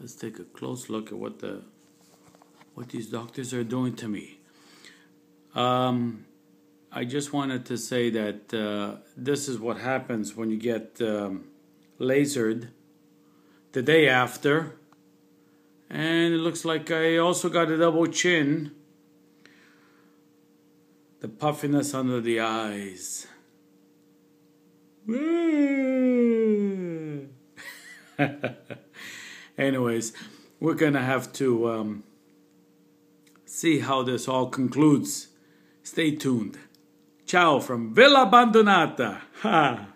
Let's take a close look at what these doctors are doing to me. I just wanted to say that this is what happens when you get lasered the day after. And it looks like I also got a double chin. The puffiness under the eyes. Anyways, we're gonna have to see how this all concludes. Stay tuned. Ciao from Villa Abbandonata. Ha!